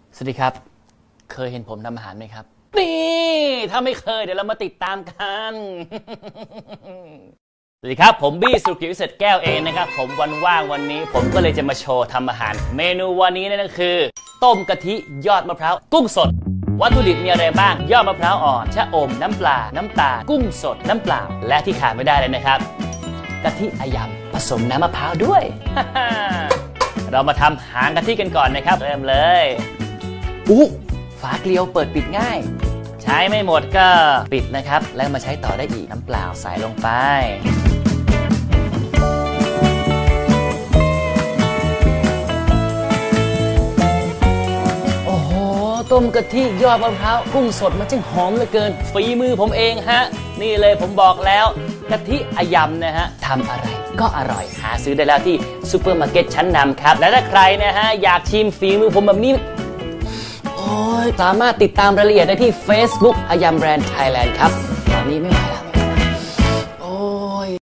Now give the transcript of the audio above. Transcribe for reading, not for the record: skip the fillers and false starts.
สวัสดีครับเคยเห็นผมทำอาหารไหมครับนี่ถ้าไม่เคยเดี๋ยวเรามาติดตามกันสวัสดีครับผมบี้สุกิวิเศษแก้วเองนะครับผมวันว่างวันนี้ผมก็เลยจะมาโชว์ทำอาหารเมนูวันนี้นั่นก็คือต้มกะทิยอดมะพร้าวกุ้งสดวัตถุดิบมีอะไรบ้างยอดมะพร้าวอ่อนชะอมน้ำปลาน้ำตาลกุ้งสดน้ำเปล่าและที่ขาดไม่ได้เลยนะครับกะทิอายำผสมน้ำมะพร้าวด้วย เรามาทำหางกะทิกันก่อนนะครับเริ่มเลยฝาเกลียวเปิดปิดง่ายใช้ไม่หมดก็ปิดนะครับแล้วมาใช้ต่อได้อีกน้ำเปล่าใส่ลงไปโอ้โหต้มกะทิยอดมะพร้าวกุ้งสดมันช่างหอมเหลือเกินฝีมือผมเองฮะนี่เลยผมบอกแล้วกะทิอายำนะฮะทำอะไรก็อร่อยหาซื้อได้แล้วที่ซูเปอร์มาร์เก็ตชั้นนำครับและถ้าใครนะฮะอยากชิมฝีมือผมแบบนี้สามารถติดตามรายละเอียดได้ที่ Facebook อายำแบรนด์ไทยแลนด์ครับตอนนี้ไม่ไหว